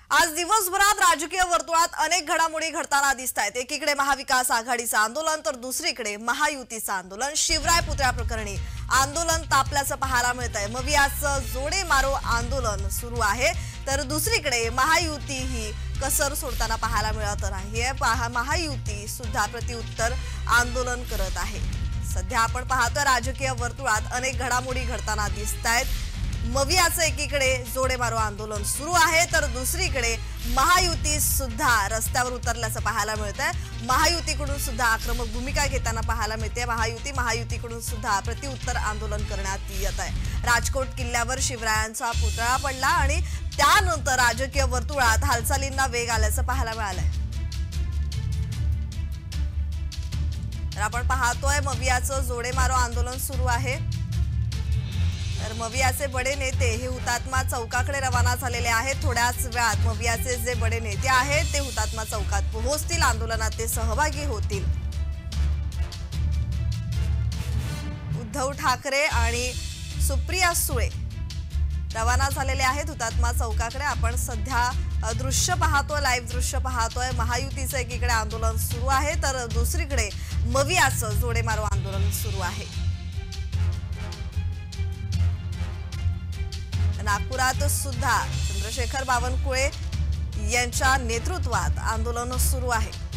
आज दिवसभरात राजकीय वर्तुळात अनेक घडामोडी घडताना दिसतायत। एकीकडे महाविकास आघाडीचं आंदोलन तर दुसरीकडे महायुतीचं आंदोलन। शिवराय पुतळा प्रकरणी आंदोलन तापल्याचं पाहायला मिळतंय। मवियाचं जोडे मारो आंदोलन सुरू आहे तर दुसरीकडे महायुती ही कसर सोडताना पाहायला मिळत नाहीये। महायुती सुद्धा प्रत्युत्तर आंदोलन करत आहे। सध्या आपण पाहतोय राजकीय वर्तुळात अनेक घडामोडी घडताना दिसतायत। मवियाचं एकीकडे जोडे मारो आंदोलन सुरू आहे तर दुसरीकडे महायुती सुद्धा रस्त्यावर उतरल्याचं पाहायला मिळतंय। महायुतीकडून सुद्धा आक्रमक भूमिका घेताना पाहायला मिळते। महायुतीकडून सुद्धा प्रत्युत्तर आंदोलन करण्यात येत आहे। राजकोट किल्ल्यावर शिवरायांचा पुतळा पडला आणि त्यानंतर राजकीय वर्तुळात हालचालींना वेग आल्याचं पाहायला मिळालंय। तर आपण पाहतोय मवियाचं जोडे मारो आंदोलन सुरू आहे तर मवियाचे बडे नेते हे हुतात्मा चौकाकडे रवाना झालेले आहेत। थोड्याच वेळात मवियाचे जे बडे नेते आहेत ते हुतात्मा चौकात पोहोचतील, आंदोलनात ते सहभागी होतील। उद्धव ठाकरे आणि सुप्रिया सुळे रवाना झालेले आहेत हुतात्मा चौकाकडे। आपण सध्या दृश्य पाहतोय, लाईव्ह दृश्य पाहतोय। महायुतीचं एकीकडे आंदोलन सुरू आहे तर दुसरीकडे मवियाचं जोडे मारो आंदोलन सुरू आहे। नागपुरात सुद्धा चंद्रशेखर बावनकुळे यांच्या नेतृत्वात आंदोलन सुरू आहे।